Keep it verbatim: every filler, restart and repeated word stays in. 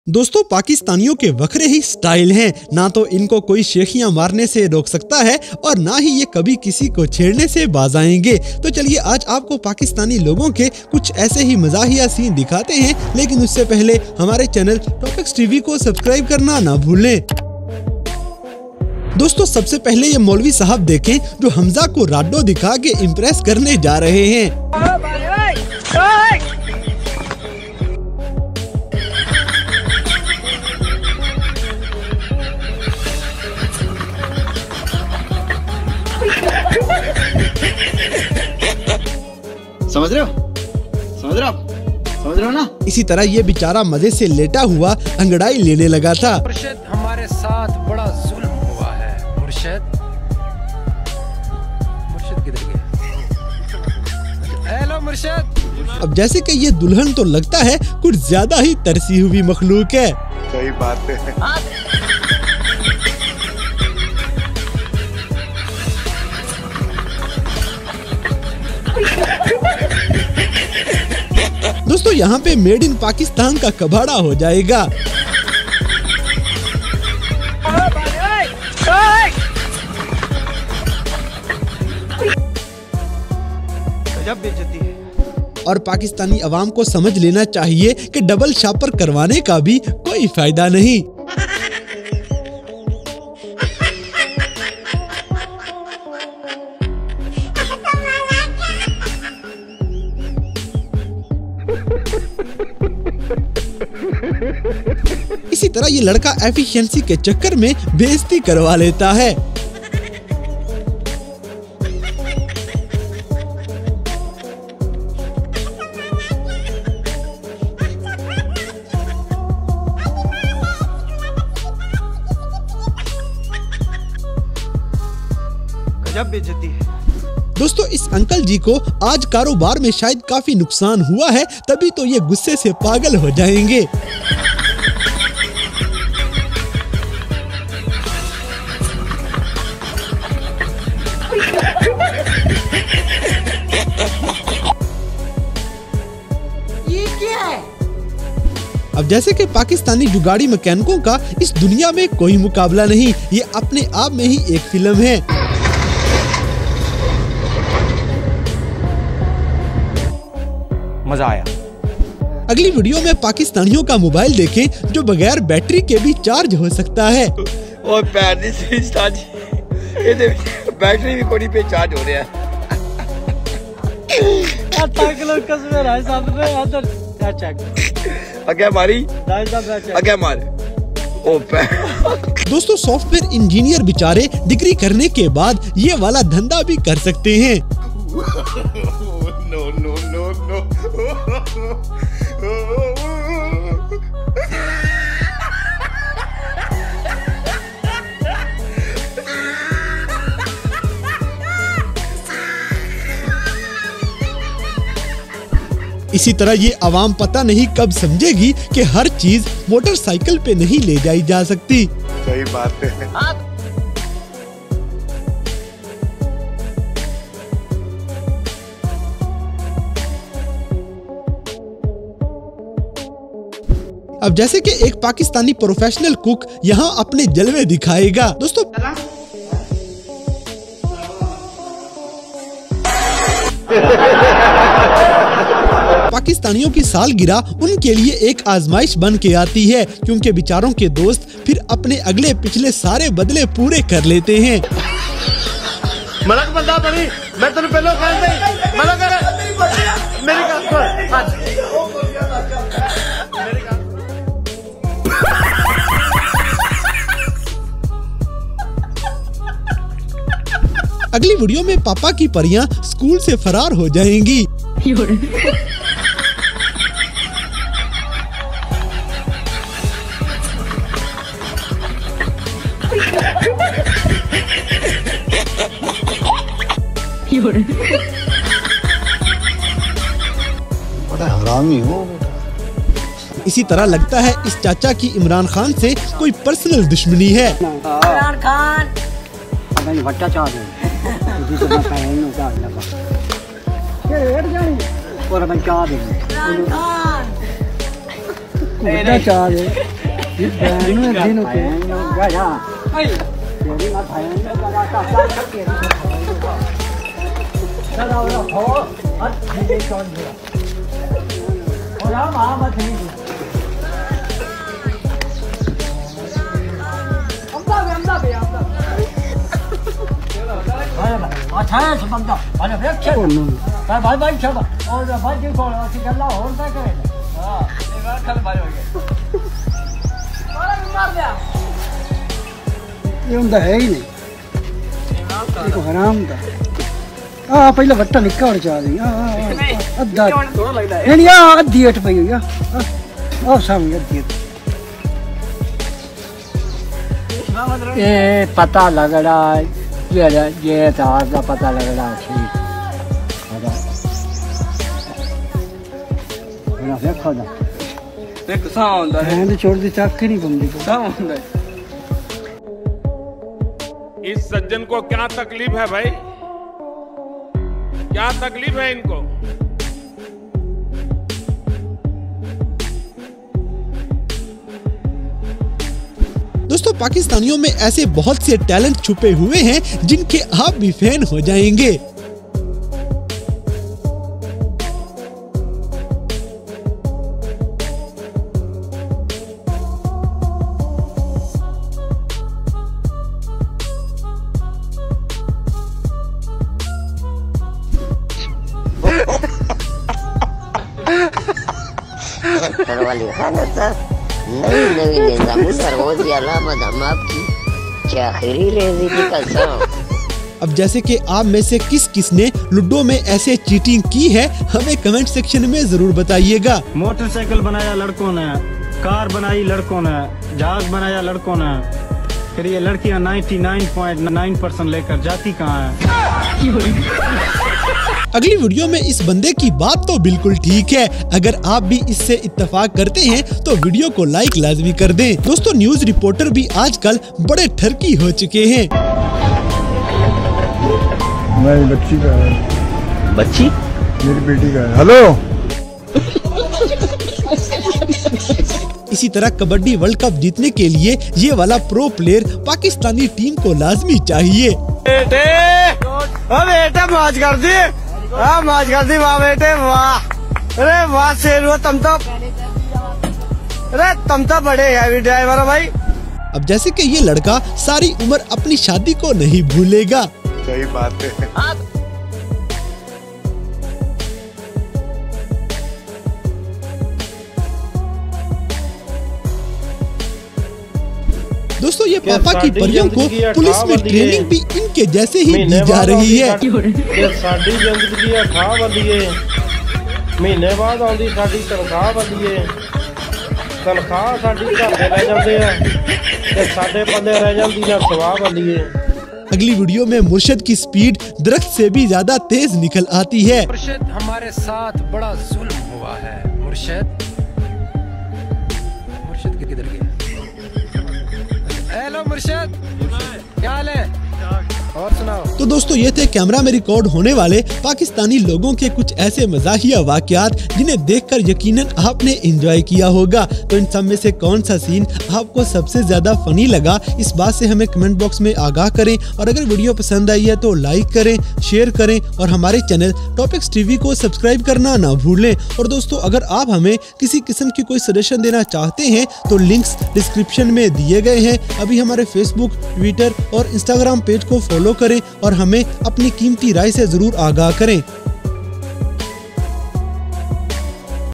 दोस्तों, पाकिस्तानियों के वखरे ही स्टाइल हैं। ना तो इनको कोई शेखियां मारने से रोक सकता है और ना ही ये कभी किसी को छेड़ने से बाज आएंगे। तो चलिए आज आपको पाकिस्तानी लोगों के कुछ ऐसे ही मजाहिया सीन दिखाते हैं, लेकिन उससे पहले हमारे चैनल टॉपिक्स टीवी को सब्सक्राइब करना ना भूलें। दोस्तों, सबसे पहले ये मौलवी साहब देखें जो हमजा को राडो दिखा के इम्प्रेस करने जा रहे हैं। समझ रहे हो समझ रहे हो समझ रहे हो ना। इसी तरह ये बेचारा मजे से लेटा हुआ अंगड़ाई लेने लगा था। मुर्शिद, हमारे साथ बड़ा जुल्म हुआ है। मुर्शिद मुर्शिद किधर गया? हेलो मुर्शिद। अब जैसे कि ये दुल्हन तो लगता है कुछ ज्यादा ही तरसी हुई मखलूक है। सही बात है। दोस्तों, यहाँ पे मेड इन पाकिस्तान का कबाड़ा हो जाएगा। गजब बेइज्जती है। और पाकिस्तानी अवाम को समझ लेना चाहिए कि डबल शापर करवाने का भी कोई फायदा नहीं। इसी तरह ये लड़का एफिशिएंसी के चक्कर में बेइज्जती करवा लेता है। गजब बेइज्जती है। दोस्तों, इस अंकल जी को आज कारोबार में शायद काफी नुकसान हुआ है, तभी तो ये गुस्से से पागल हो जाएंगे। ये क्या है? अब जैसे कि पाकिस्तानी जुगाड़ी मैकेनिकों का इस दुनिया में कोई मुकाबला नहीं, ये अपने आप में ही एक फिल्म है। मजा आया। अगली वीडियो में पाकिस्तानियों का मोबाइल देखें जो बगैर बैटरी के भी चार्ज हो सकता है। और पैर से चार्ज, ये बैटरी भी कोई पे चार्ज हो रहा है। आगे मारी आगे मारे। ओ दोस्तों, सॉफ्टवेयर इंजीनियर बेचारे डिग्री करने के बाद ये वाला धंधा भी कर सकते हैं। No no no no. इसी तरह ये आवाम पता नहीं कब समझेगी कि हर चीज मोटरसाइकिल पे नहीं ले जाई जा सकती। सही बात है। अब जैसे कि एक पाकिस्तानी प्रोफेशनल कुक यहाँ अपने जलवे दिखाएगा। दोस्तों, पाकिस्तानियों की सालगिरह उनके लिए एक आजमाइश बन के आती है, क्योंकि बेचारों के दोस्त फिर अपने अगले पिछले सारे बदले पूरे कर लेते हैं। मलक बंदा बनी, मैं तेरे पहले कह दे मलक कर मेरी बात सुन। अगली वीडियो में पापा की परियां स्कूल से फरार हो जाएंगी। बड़ा हरामी हो। इसी तरह लगता है इस चाचा की इमरान खान से कोई पर्सनल दुश्मनी है। इमरान खान और मैं क्या कुत्ता चाल है ये बहनों दिन होते हैं गया तेरी मां भाई ने लगा का साथ के चला वाला हो आज ये कौन है और हम आ मत नहीं हमदा हमदा बे हमदा अच्छा है बंदा अरे देख भाई भाई भाई चल और भाई जी को चला और क्या करे हां ये बात कल भाई हो गया सारा मार दिया ये ਹੁੰਦਾ है ही नहीं ये हराम का आ पहले वट्टा निक्का और चा दी आ अद्धा थोड़ा लगदा है नहीं आ अद्धी हट पई हुई आ ओ सामने अद्धी ये पता लग रहा है ये ये तार का पता लग रहा है ठीक ना देखो ना देख साउंड है मैं छोड़ दी चाक नहीं बंदी को साउंड है इस सज्जन को क्या तकलीफ है भाई क्या तकलीफ है इनको दोस्तों पाकिस्तानियों में ऐसे बहुत से टैलेंट छुपे हुए हैं जिनके आप भी फैन हो जाएंगे। वाली हालत नई नई निजाम सरगोज अलामत हम आपकी आखिरी रेज़िकी का सौ। अब जैसे कि आप में से किस किस ने लूडो में ऐसे चीटिंग की है हमें कमेंट सेक्शन में जरूर बताइएगा। मोटरसाइकिल बनाया लड़कों ने, कार बनाई लड़कों ने, जहाज बनाया लड़कों ने, फिर ये लड़कियां निन्यानवे पॉइंट नौ परसेंट लेकर जाती कहाँ है। अगली वीडियो में इस बंदे की बात तो बिल्कुल ठीक है, अगर आप भी इससे इत्तेफाक करते हैं तो वीडियो को लाइक लाजमी कर दें। दोस्तों न्यूज रिपोर्टर भी आजकल बड़े ठरकी हो चुके हैं। मेरी बच्ची का है। बच्ची मेरी बेटी का है। हेलो इसी तरह कबड्डी वर्ल्ड कप जीतने के लिए ये वाला प्रो प्लेयर पाकिस्तानी टीम को लाजमी चाहिए। बेटे बेटा मौज कर दी, मौज कर दी वाह बेटे वाह, अरे वाह शेर तुम तो, अरे तुम तो बड़े हैवी ड्राइवर हो भाई। अब जैसे कि ये लड़का सारी उम्र अपनी शादी को नहीं भूलेगा। सही बात है। दोस्तों ये पापा की परियों को पुलिस में ट्रेनिंग भी इनके जैसे ही दी जा रही है। साडी जिंदगी खा बदलिए महीने बाद आंदी साडी तनख्वाह बदलिए, तनख्वाह साडी घर दे रह जाते हैं ते साडे पल्ले रह जाती ना सवाह बदलिए। अगली वीडियो में मुर्शद की स्पीड दरख्त से भी ज्यादा तेज निकल आती है। मुर्शद हमारे साथ बड़ा जुल्म हुआ है। मुर्शद मुर्शद किधर गया? हेलो मुर्शद, क्या हाल है? और सुनाओ। तो दोस्तों ये थे कैमरा में रिकॉर्ड होने वाले पाकिस्तानी लोगों के कुछ ऐसे मजाहिया वाकयात जिन्हें देखकर यकीनन आपने एंजॉय किया होगा। तो इन सब में से कौन सा सीन आपको सबसे ज्यादा फनी लगा, इस बात से हमें कमेंट बॉक्स में आगाह करें। और अगर वीडियो पसंद आई है तो लाइक करें, शेयर करें और हमारे चैनल टॉपिक्स टीवी को सब्सक्राइब करना ना भूलें। और दोस्तों अगर आप हमें किसी किस्म की कोई सजेशन देना चाहते हैं तो लिंक्स डिस्क्रिप्शन में दिए गए हैं। अभी हमारे फेसबुक, ट्विटर और इंस्टाग्राम पेज को फॉलो करें और हमें अपनी कीमती राय से जरूर आगाह करें।